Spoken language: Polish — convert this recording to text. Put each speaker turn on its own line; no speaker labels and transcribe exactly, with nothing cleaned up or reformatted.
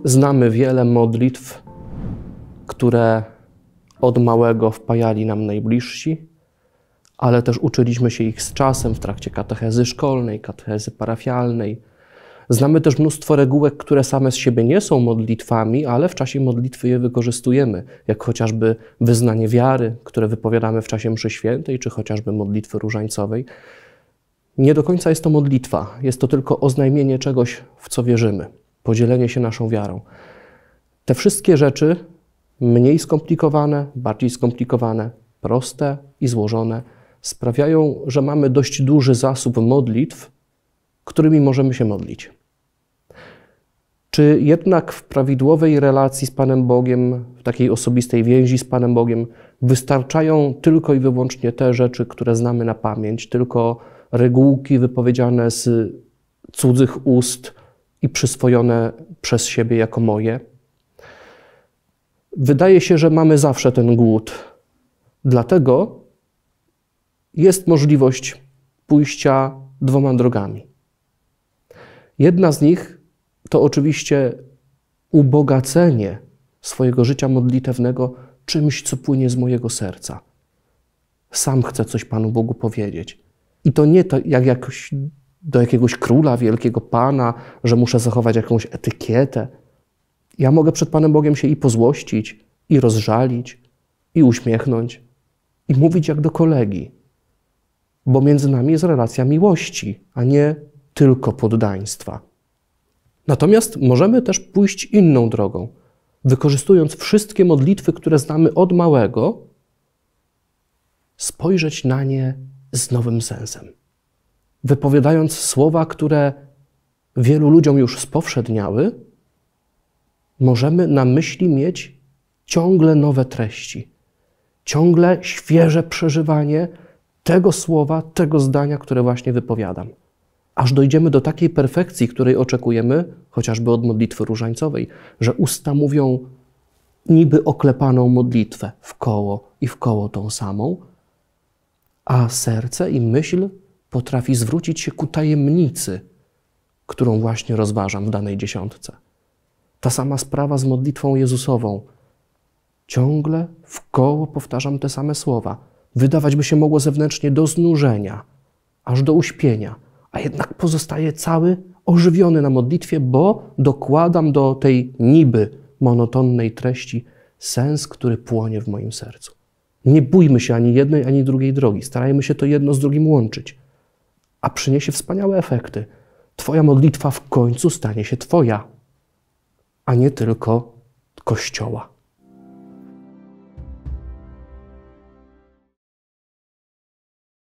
Znamy wiele modlitw, które od małego wpajali nam najbliżsi, ale też uczyliśmy się ich z czasem w trakcie katechezy szkolnej, katechezy parafialnej. Znamy też mnóstwo regułek, które same z siebie nie są modlitwami, ale w czasie modlitwy je wykorzystujemy, jak chociażby wyznanie wiary, które wypowiadamy w czasie mszy świętej, czy chociażby modlitwy różańcowej. Nie do końca jest to modlitwa, jest to tylko oznajmienie czegoś, w co wierzymy, podzielenie się naszą wiarą. Te wszystkie rzeczy, mniej skomplikowane, bardziej skomplikowane, proste i złożone, sprawiają, że mamy dość duży zasób modlitw, którymi możemy się modlić. Czy jednak w prawidłowej relacji z Panem Bogiem, w takiej osobistej więzi z Panem Bogiem, wystarczają tylko i wyłącznie te rzeczy, które znamy na pamięć, tylko regułki wypowiedziane z cudzych ust i przyswojone przez siebie jako moje? Wydaje się, że mamy zawsze ten głód. Dlatego jest możliwość pójścia dwoma drogami. Jedna z nich to oczywiście ubogacenie swojego życia modlitewnego czymś, co płynie z mojego serca. Sam chcę coś Panu Bogu powiedzieć. I to nie to jak jakoś do jakiegoś króla, wielkiego Pana, że muszę zachować jakąś etykietę. Ja mogę przed Panem Bogiem się i pozłościć, i rozżalić, i uśmiechnąć, i mówić jak do kolegi. Bo między nami jest relacja miłości, a nie tylko poddaństwa. Natomiast możemy też pójść inną drogą, wykorzystując wszystkie modlitwy, które znamy od małego, spojrzeć na nie z nowym sensem. Wypowiadając słowa, które wielu ludziom już spowszedniały, możemy na myśli mieć ciągle nowe treści, ciągle świeże przeżywanie tego słowa, tego zdania, które właśnie wypowiadam. Aż dojdziemy do takiej perfekcji, której oczekujemy, chociażby od modlitwy różańcowej, że usta mówią niby oklepaną modlitwę w koło i w koło tą samą, a serce i myśl potrafi zwrócić się ku tajemnicy, którą właśnie rozważam w danej dziesiątce. Ta sama sprawa z modlitwą Jezusową. Ciągle w koło powtarzam te same słowa. Wydawać by się mogło zewnętrznie do znużenia, aż do uśpienia, a jednak pozostaje cały ożywiony na modlitwie, bo dokładam do tej niby monotonnej treści sens, który płonie w moim sercu. Nie bójmy się ani jednej, ani drugiej drogi. Starajmy się to jedno z drugim łączyć, a przyniesie wspaniałe efekty. Twoja modlitwa w końcu stanie się Twoja, a nie tylko Kościoła.